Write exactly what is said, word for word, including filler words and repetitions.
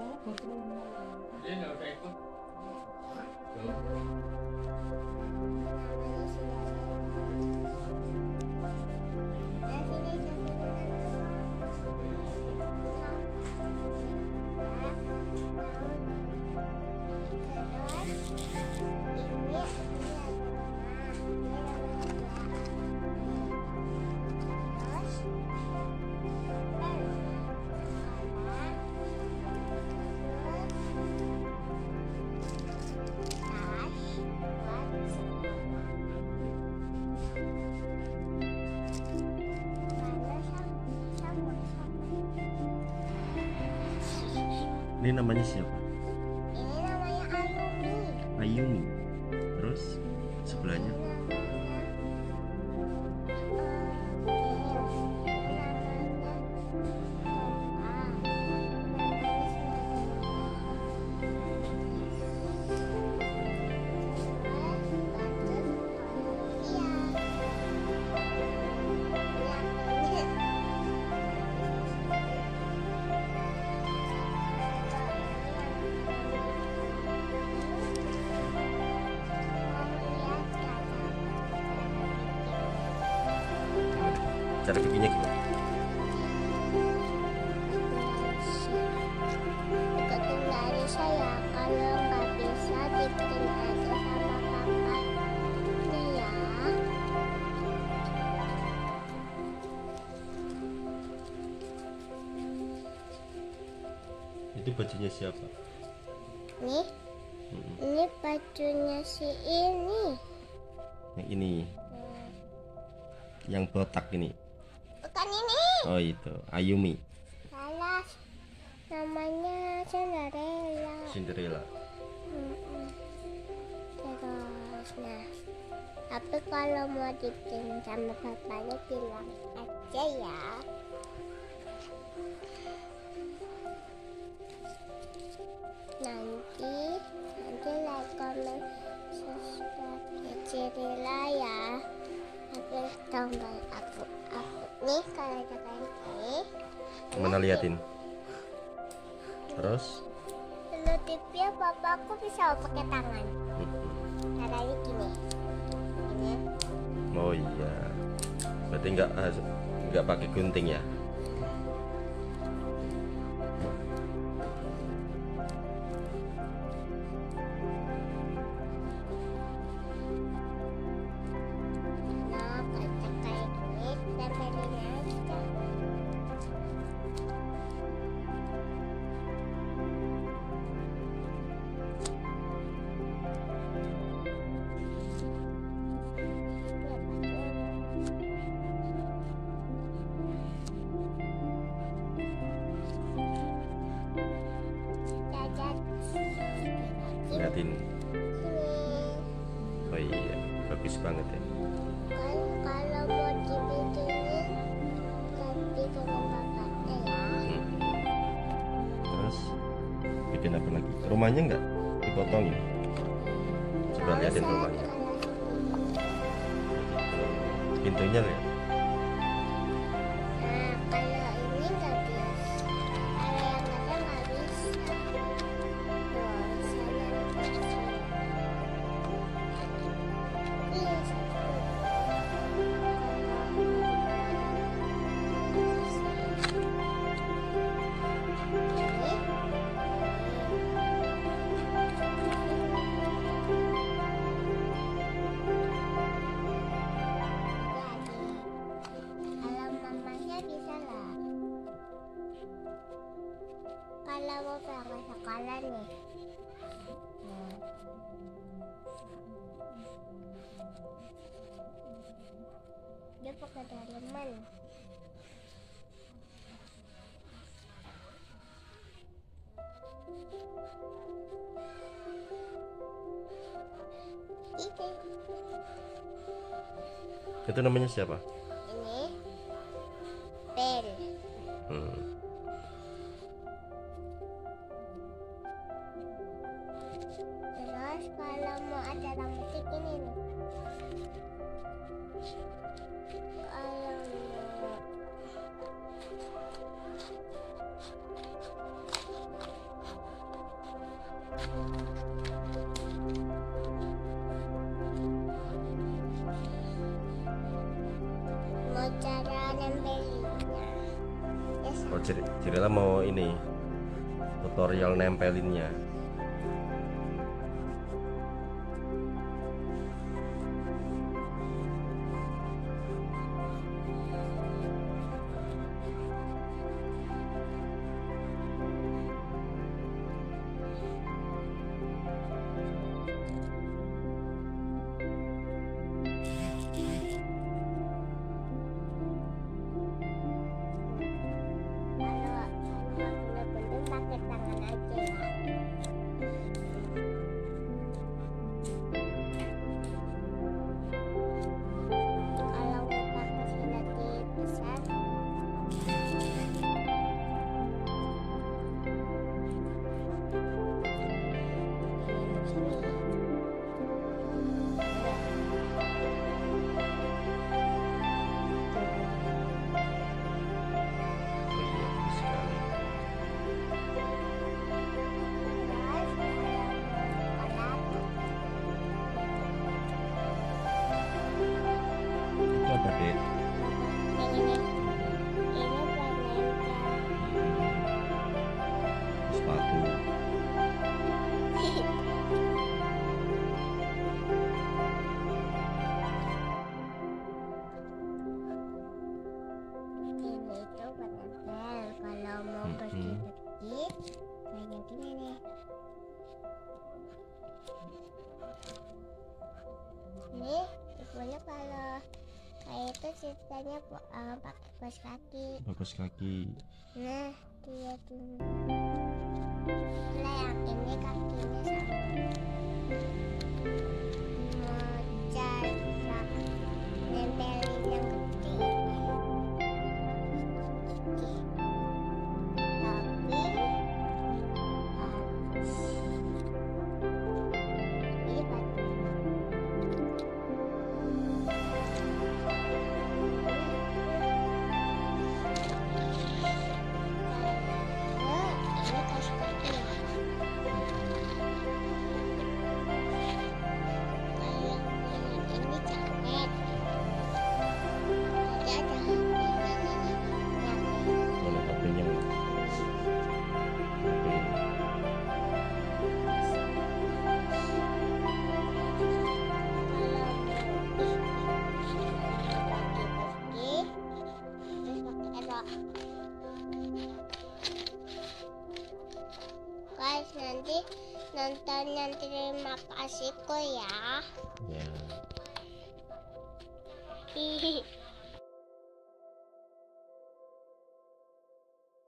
Dia nggak usah ikut. Ini namanya siapa? Ini namanya Ayumi. Ayumi. Terus sebelahnya? Cara bikinnya gimana? Ikutin dari saya, kalau nggak bisa dibikin aja sama papa. Ini ya. Itu bajunya siapa? Nih, Hmm. ini bajunya si ini. Yang ini, yang botak ini. Bukan ini. Oh itu, Ayumi. Salah. Namanya Cinderella. Cinderella. Mm-mm. Terus, nah, tapi kalau mau dibikin sama bapaknya bilang aja ya. Nanti, nanti like, comment, subscribe ya Cinderella ya. Tapi tambah aku, aku nih kalau ada kain ini. Mana liatin? Terus? Dulu tipnya papaku bisa pakai tangan. Hmm. Caranya gini. Ini. Oh iya. Berarti nggak nggak pakai gunting ya? Nah, pakai kayak gini, tempelin aja. Cacat. Liatin. Sini. Oh iya, bagus banget ya. Kan kalau mau dibikinin ganti dengan bapaknya ya. Hmm. Terus bikin apa lagi? Rumahnya nggak dipotongin? Coba liatin rumahnya. Pintunya lihat. Nah, kalau ini nggak bisa. Kalau yang ada nggak bisa. Tuh, sana bisa. Iya, satu. Kalau mamanya bisa lah. Kalau mau berangkat sekolah nih. Nah. Dia pakai daleman. Itu. Itu namanya siapa? Ini bel. Hmm. Terus kalau mau ada rambut ini nih. Kalau mau Cir- Cirela mau ini tutorial nempelinnya. Kalau kalau bener-bener pakai tangan aja ya. Kalau mau pakai silet besar, ini sini. Oh iya, bagus sekali. Terus kalau mau Itu apa, Dek? yang ini, ini buat nempel. Sepatu. Ini itu buat nempel. Kalau mau Mm-mm. bersih-bersih kayak gini nih. Ini ibunya kalau kayak itu ceritanya bu- eh, pakai kaos kaki. Bagus kaki. Nah, dia tuh. Nah, yang ini kakinya sama. Mocal nempelin yang gede. Tapi harus ini batu. Kalau ini kaos kaki ya. Kalau yang ini jaket. Jadi ada yang Mana H P-nya? Guys, nanti nonton yang terima kasihku ya. Ya. Hihi.